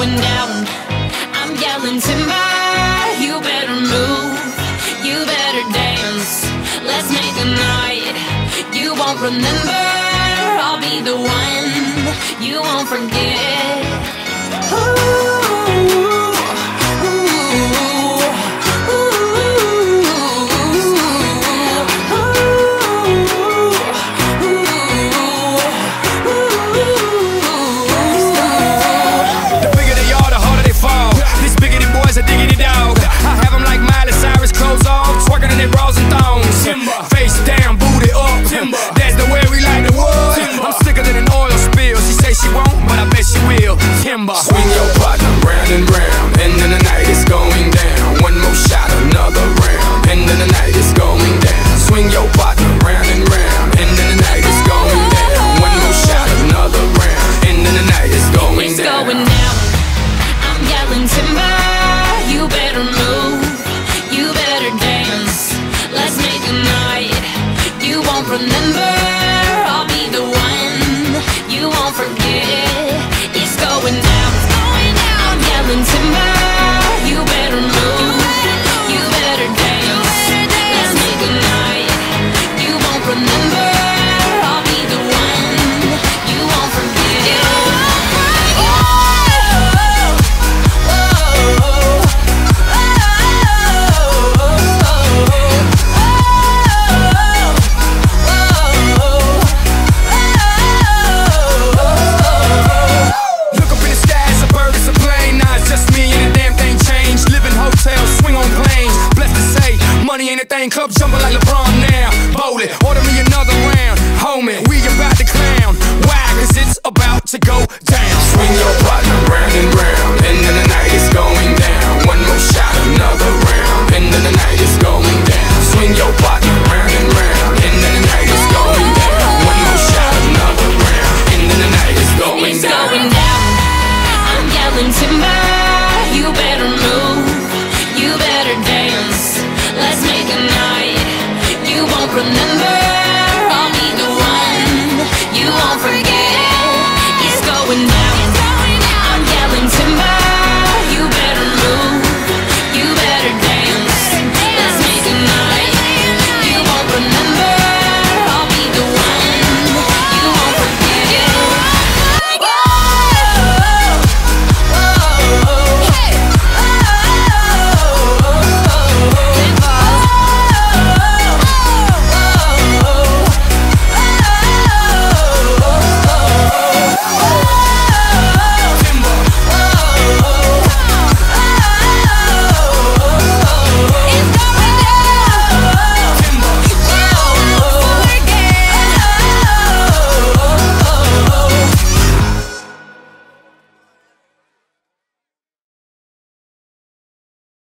going down. I'm yelling timber, you better move, you better dance. Let's make a night you won't remember. I'll be the one you won't forget. Face down, booty up. Timber. That's the way we like the wood. Timber. I'm sicker than an oil spill. She say she won't, but I bet she will. Timber. Swing your partner round and round, and then the night is going down. One more shot, another round, and then the night is going down. Swing your partner round and round, and then the night is going down. One more shot, another round, and then the night is going down. It's going down. I'm yelling timber, you better move, you better dance. Let's make a night you won't remember. I'll be the one you won't forget. It's going down, it's going down. I'm yelling timber, you better move, you better dance. Let's make a night you won't remember. I'll be the one you won't forget. Money ain't a thing, club jumping like LeBron now. Bowling, order me another round. Homie, we about to clown. Why? Cause it's about to go down. Swing your